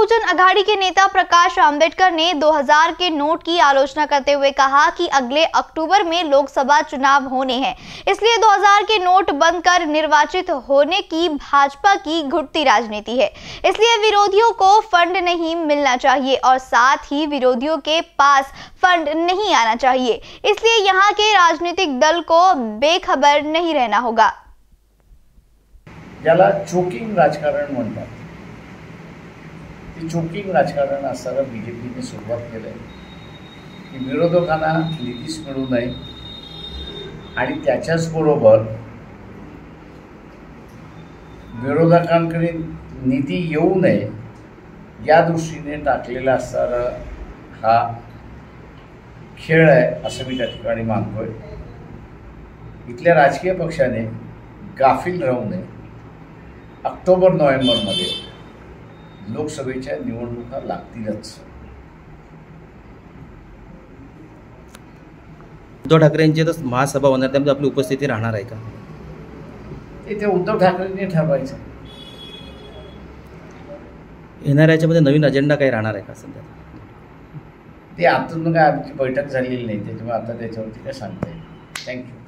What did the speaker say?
बहुजन अघाड़ी के नेता प्रकाश आंबेडकर ने 2000 के नोट की आलोचना करते हुए कहा कि अगले अक्टूबर में लोकसभा चुनाव होने हैं, इसलिए 2000 के नोट बंद कर निर्वाचित होने की भाजपा की घुटती राजनीति है। इसलिए विरोधियों को फंड नहीं मिलना चाहिए और साथ ही विरोधियों के पास फंड नहीं आना चाहिए। इसलिए यहाँ के राजनीतिक दल को बेखबर नहीं रहना होगा। ज्याला चोकिंग राजकारण म्हणतात, ते चोकिंग राजकारण असताना बीजेपीने सुरुवात केली की विरोधकांना निधीच मिळू नये आणि त्याच्याच बरोबर विरोधकांकडे निधी येऊ नये या दृष्टीने टाकलेला असणारा हा खेळ आहे असं मी त्या ठिकाणी मानतोय। इथल्या राजकीय पक्षाने गाफील राहू नये। ऑक्टोबर-नोव्हेंबर मध्ये लोकसभेच्या निवडणुका लागतीलच। उद्धव ठाकरेंची तर महासभा होणार, त्यामध्ये आपली उपस्थिती राहणार आहे का? ते उद्धव ठाकरेंनी ठरवायचं। येणाऱ्या याच्यामध्ये नवीन अजेंडा काय राहणार आहे का सध्या? ते आतून काय आमची बैठक झालेली नाही, त्याच्यामुळे आता त्याच्यावरती काय सांगता येईल। थँक्यू।